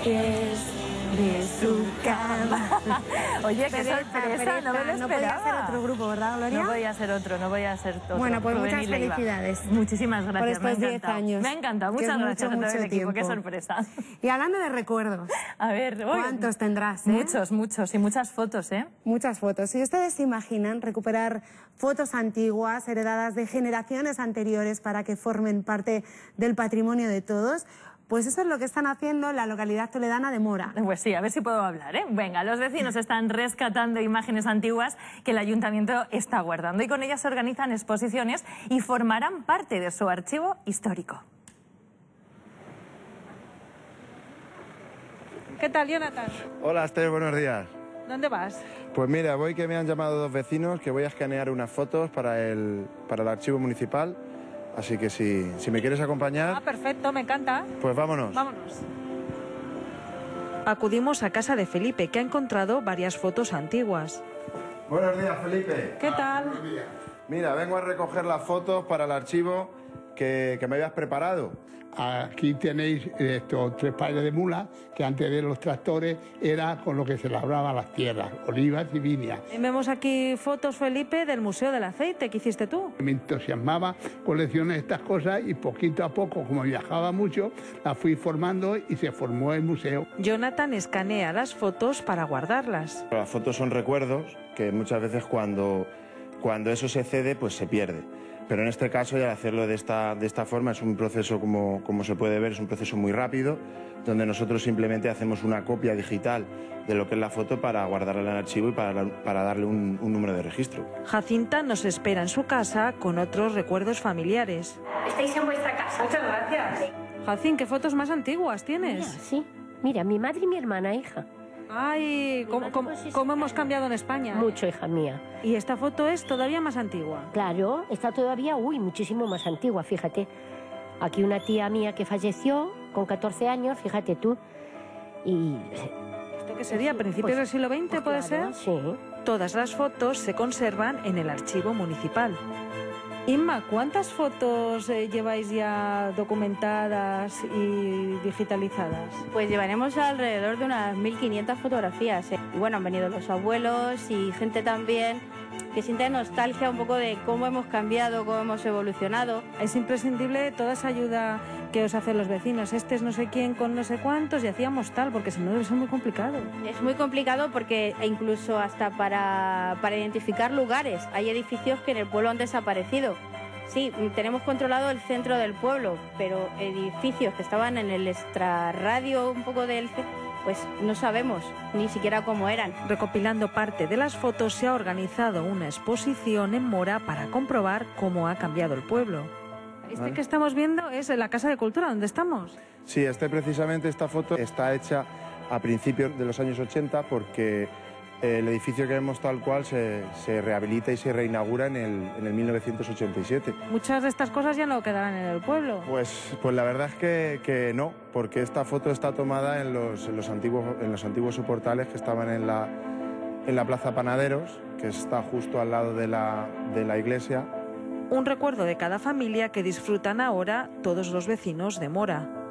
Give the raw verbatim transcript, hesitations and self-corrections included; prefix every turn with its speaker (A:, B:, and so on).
A: pies de su cama.
B: Oye, qué
A: Pereza,
B: sorpresa,
A: pereza,
B: no me lo
A: no
B: esperaba.
A: podía ser otro grupo, ¿verdad, Gloria?
B: No voy a ser otro, no voy a ser otro.
A: Bueno, pues
B: Rubén
A: muchas
B: y Leiva.
A: felicidades.
B: Muchísimas gracias,
A: por estos
B: me ha
A: diez
B: encantado.
A: años.
B: Me ha encantado,
A: que
B: muchas
A: es
B: gracias
A: mucho,
B: a todo el
A: mucho
B: equipo, qué
A: tiempo.
B: sorpresa.
A: Y hablando de recuerdos,
B: A ver, uy,
A: ¿cuántos tendrás, eh?
B: Muchos, muchos, y muchas fotos, ¿eh?
A: Muchas fotos. Si ustedes se imaginan recuperar fotos antiguas, heredadas de generaciones anteriores para que formen parte del patrimonio de todos, pues eso es lo que están haciendo en la localidad toledana de Mora.
B: Pues sí, a ver si puedo hablar, ¿eh? Venga, los vecinos están rescatando imágenes antiguas que el ayuntamiento está guardando y con ellas se organizan exposiciones y formarán parte de su archivo histórico.
C: ¿Qué tal, Jonathan?
D: Hola, Esther, buenos días.
C: ¿Dónde vas?
D: Pues mira, voy que me han llamado dos vecinos que voy a escanear unas fotos para el, para el archivo municipal. Así que si, si me quieres acompañar...
C: Ah, perfecto, me encanta.
D: Pues vámonos.
C: Vámonos.
E: Acudimos a casa de Felipe, que ha encontrado varias fotos antiguas.
D: Buenos días, Felipe.
C: ¿Qué tal?
D: Buenos días. Mira, vengo a recoger las fotos para el archivo que, que me habías preparado.
F: Aquí tenéis estos tres pares de mulas que antes de los tractores era con lo que se labraba las tierras, olivas y viñas.
C: Vemos aquí fotos, Felipe, del Museo del Aceite que hiciste tú.
F: Me entusiasmaba coleccionar estas cosas y poquito a poco, como viajaba mucho, las fui formando y se formó el museo.
E: Jonathan escanea las fotos para guardarlas.
D: Las fotos son recuerdos que muchas veces cuando, cuando eso se cede, pues se pierde. Pero en este caso, y al hacerlo de esta, de esta forma, es un proceso, como, como se puede ver, es un proceso muy rápido, donde nosotros simplemente hacemos una copia digital de lo que es la foto para guardarla en el archivo y para, para darle un, un número de registro.
E: Jacinta nos espera en su casa con otros recuerdos familiares.
G: Estáis en vuestra casa.
C: Muchas gracias. Jacín, ¿qué fotos más antiguas tienes?
G: Mira, sí. Mira, mi madre y mi hermana, hija.
C: Ay, ¿cómo, cómo, cómo hemos cambiado en España?
G: Mucho, hija mía.
C: Y esta foto es todavía más antigua.
G: Claro, está todavía, uy, muchísimo más antigua, fíjate. Aquí una tía mía que falleció con catorce años, fíjate tú. Y...
C: ¿Esto qué sería? ¿Principios
G: Pues,
C: del siglo veinte,
G: pues
C: puede
G: claro,
C: ser?
G: Sí.
E: Todas las fotos se conservan en el archivo municipal.
C: Inma, ¿cuántas fotos eh, lleváis ya documentadas y digitalizadas?
H: Pues llevaremos alrededor de unas mil quinientas fotografías. ¿eh? Y bueno, han venido los abuelos y gente también que siente nostalgia un poco de cómo hemos cambiado, cómo hemos evolucionado.
C: Es imprescindible toda esa ayuda que os hacen los vecinos. Este es no sé quién con no sé cuántos y hacíamos tal, porque si no debe ser muy complicado.
H: Es muy complicado porque incluso hasta para, para identificar lugares. Hay edificios que en el pueblo han desaparecido. Sí, tenemos controlado el centro del pueblo, pero edificios que estaban en el extrarradio un poco del... pues no sabemos ni siquiera cómo eran.
E: Recopilando parte de las fotos, se ha organizado una exposición en Mora para comprobar cómo ha cambiado el pueblo.
C: Este
D: Vale.
C: que estamos viendo es la Casa de Cultura, ¿dónde estamos?
D: Sí, este, precisamente esta foto está hecha a principios de los años ochenta porque el edificio que vemos tal cual se, se rehabilita y se reinaugura en el, en el mil novecientos ochenta y siete.
C: Muchas de estas cosas ya no quedarán en el pueblo.
D: Pues, pues la verdad es que, que no, porque esta foto está tomada en los, en los, antiguos, en los antiguos soportales que estaban en la, en la Plaza Panaderos, que está justo al lado de la, de la iglesia.
E: Un recuerdo de cada familia que disfrutan ahora todos los vecinos de Mora.